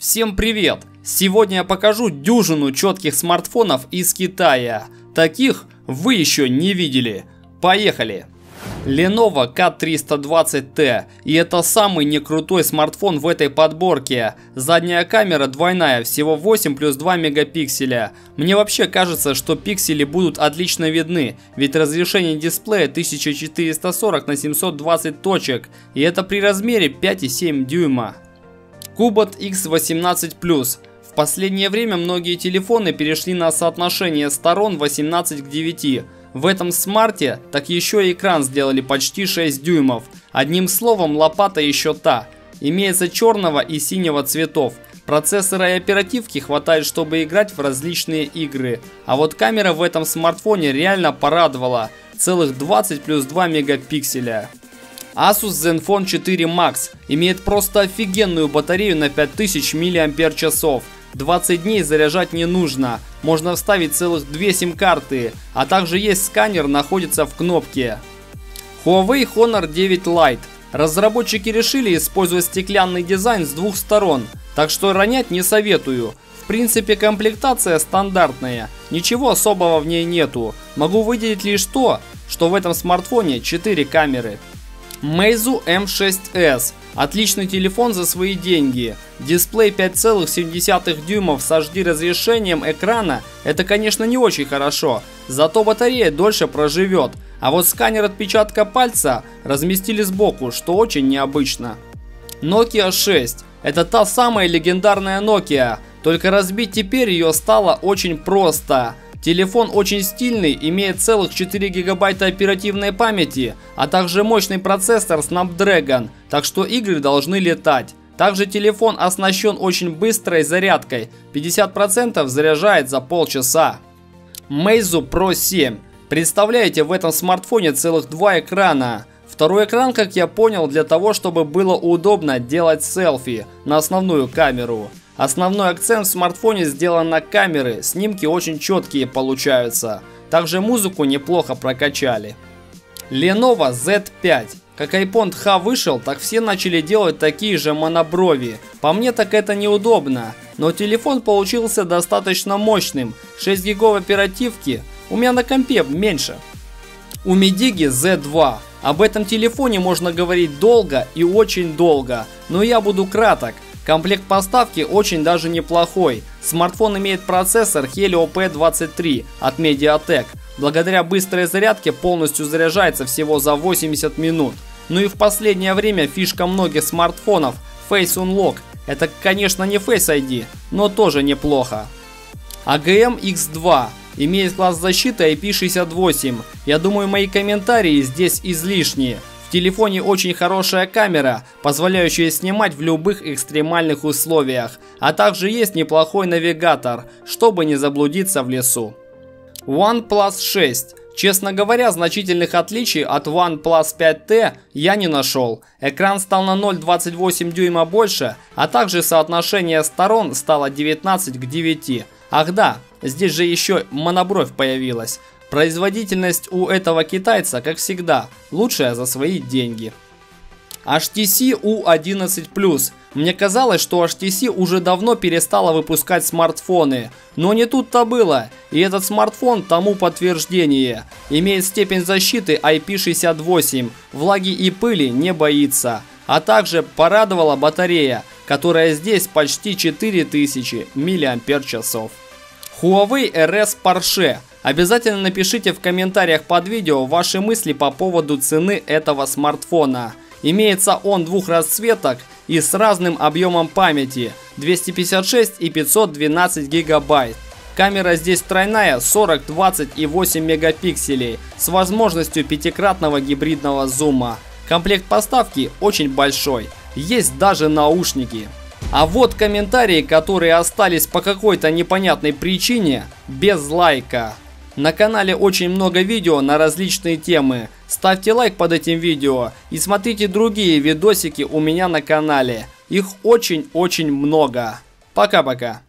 Всем привет! Сегодня я покажу дюжину четких смартфонов из Китая. Таких вы еще не видели. Поехали! Lenovo K320T, и это самый некрутой смартфон в этой подборке. Задняя камера двойная, всего 8 плюс 2 мегапикселя. Мне вообще кажется, что пиксели будут отлично видны, ведь разрешение дисплея 1440 на 720 точек, и это при размере 5,7 дюйма. Cubot X18 Plus. В последнее время многие телефоны перешли на соотношение сторон 18 к 9. В этом смарте так еще и экран сделали почти 6 дюймов. Одним словом, лопата еще та. Имеется черного и синего цветов. Процессора и оперативки хватает, чтобы играть в различные игры. А вот камера в этом смартфоне реально порадовала. Целых 20 плюс 2 мегапикселя. Asus Zenfone 4 Max имеет просто офигенную батарею на 5000 мАч. 20 дней заряжать не нужно, можно вставить целых 2 сим-карты, а также есть сканер, находится в кнопке. Huawei Honor 9 Lite. Разработчики решили использовать стеклянный дизайн с двух сторон, так что ронять не советую. В принципе, комплектация стандартная, ничего особого в ней нету. Могу выделить лишь то, что в этом смартфоне 4 камеры. Meizu M6s. Отличный телефон за свои деньги. Дисплей 5,7 дюймов с HD разрешением экрана — это, конечно, не очень хорошо, зато батарея дольше проживет. А вот сканер отпечатка пальца разместили сбоку, что очень необычно. Nokia 6. Это та самая легендарная Nokia, только разбить теперь ее стало очень просто. Телефон очень стильный, имеет целых 4 гигабайта оперативной памяти, а также мощный процессор Snapdragon, так что игры должны летать. Также телефон оснащен очень быстрой зарядкой, 50% заряжает за полчаса. Meizu Pro 7. Представляете, в этом смартфоне целых 2 экрана. Второй экран, как я понял, для того, чтобы было удобно делать селфи на основную камеру. Основной акцент в смартфоне сделан на камеры, снимки очень четкие получаются. Также музыку неплохо прокачали. Lenovo Z5. Как iPod H вышел, так все начали делать такие же моноброви. По мне так это неудобно, но телефон получился достаточно мощным. 6 гигов оперативки, у меня на компе меньше. У Midigi Z2. Об этом телефоне можно говорить долго и очень долго, но я буду краток. Комплект поставки очень даже неплохой. Смартфон имеет процессор Helio P23 от Mediatek. Благодаря быстрой зарядке полностью заряжается всего за 80 минут. Ну и в последнее время фишка многих смартфонов Face Unlock. Это, конечно, не Face ID, но тоже неплохо. AGM X2. Имеет класс защиты IP68. Я думаю, мои комментарии здесь излишние. В телефоне очень хорошая камера, позволяющая снимать в любых экстремальных условиях, а также есть неплохой навигатор, чтобы не заблудиться в лесу. OnePlus 6. Честно говоря, значительных отличий от OnePlus 5T я не нашел. Экран стал на 0,28 дюйма больше, а также соотношение сторон стало 19 к 9. Ах да, здесь же еще монобровь появилась. Производительность у этого китайца, как всегда, лучшая за свои деньги. HTC U11 Plus. Мне казалось, что HTC уже давно перестала выпускать смартфоны, но не тут-то было, и этот смартфон тому подтверждение. Имеет степень защиты IP68, влаги и пыли не боится, а также порадовала батарея, которая здесь почти 4000 мАч. Huawei RS Porsche. Обязательно напишите в комментариях под видео ваши мысли по поводу цены этого смартфона. Имеется он двух расцветок и с разным объемом памяти 256 и 512 гигабайт. Камера здесь тройная 40, 20 и 8 мегапикселей с возможностью пятикратного гибридного зума. Комплект поставки очень большой, есть даже наушники. А вот комментарии, которые остались по какой-то непонятной причине без лайка. На канале очень много видео на различные темы. Ставьте лайк под этим видео и смотрите другие видосики у меня на канале. Их очень-очень много. Пока-пока.